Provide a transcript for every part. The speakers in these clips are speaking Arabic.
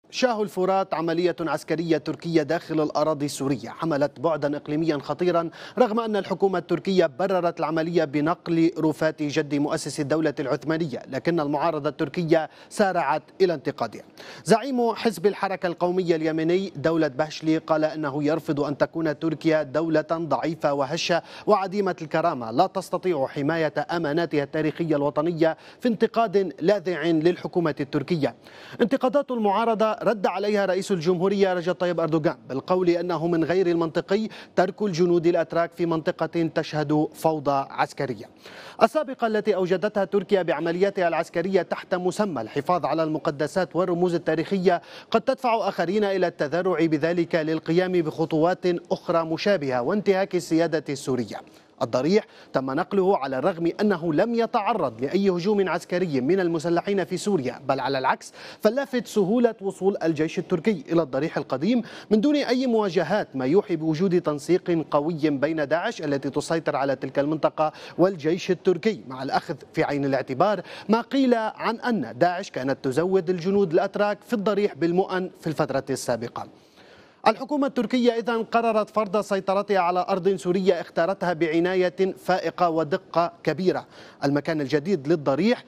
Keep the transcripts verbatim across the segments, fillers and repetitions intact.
شاه الفرات عملية عسكرية تركية داخل الأراضي السورية حملت بعدا إقليميا خطيرا، رغم أن الحكومة التركية بررت العملية بنقل رفات جد مؤسس الدولة العثمانية، لكن المعارضة التركية سارعت إلى انتقادها. زعيم حزب الحركة القومية اليمني دولة بهشلي قال أنه يرفض أن تكون تركيا دولة ضعيفة وهشة وعديمة الكرامة لا تستطيع حماية أماناتها التاريخية الوطنية في انتقاد لاذع للحكومة التركية. انتقادات المعارضة رد عليها رئيس الجمهورية رجب طيب أردوغان بالقول أنه من غير المنطقي ترك الجنود الأتراك في منطقة تشهد فوضى عسكرية. السابقة التي أوجدتها تركيا بعملياتها العسكرية تحت مسمى الحفاظ على المقدسات والرموز التاريخية قد تدفع آخرين إلى التذرع بذلك للقيام بخطوات أخرى مشابهة وانتهاك السيادة السورية. الضريح تم نقله على الرغم أنه لم يتعرض لأي هجوم عسكري من المسلحين في سوريا، بل على العكس فلافت سهولة وصول الجيش التركي إلى الضريح القديم من دون أي مواجهات، ما يوحي بوجود تنسيق قوي بين داعش التي تسيطر على تلك المنطقة والجيش التركي، مع الأخذ في عين الاعتبار ما قيل عن أن داعش كانت تزود الجنود الأتراك في الضريح بالمؤن في الفترة السابقة. الحكومة التركية إذن قررت فرض سيطرتها على أرض سورية اختارتها بعناية فائقة ودقة كبيرة. المكان الجديد للضريح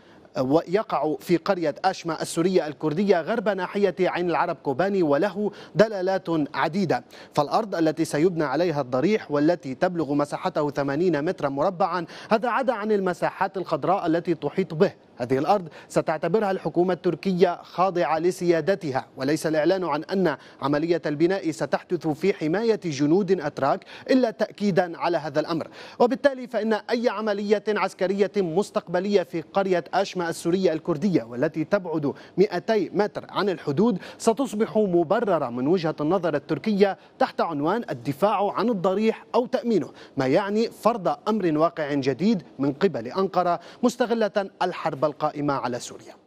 ويقع في قرية أشما السورية الكردية غرب ناحية عين العرب كوباني، وله دلالات عديدة. فالأرض التي سيبنى عليها الضريح والتي تبلغ مساحته ثمانين مترا مربعا، هذا عدا عن المساحات الخضراء التي تحيط به. هذه الأرض ستعتبرها الحكومة التركية خاضعة لسيادتها، وليس الإعلان عن أن عملية البناء ستحدث في حماية جنود أتراك إلا تأكيدا على هذا الأمر. وبالتالي فإن أي عملية عسكرية مستقبلية في قرية أشما السورية الكردية والتي تبعد مئتي متر عن الحدود ستصبح مبررة من وجهة النظر التركية تحت عنوان الدفاع عن الضريح أو تأمينه، ما يعني فرض أمر واقع جديد من قبل أنقرة مستغلة الحرب القائمة على سوريا.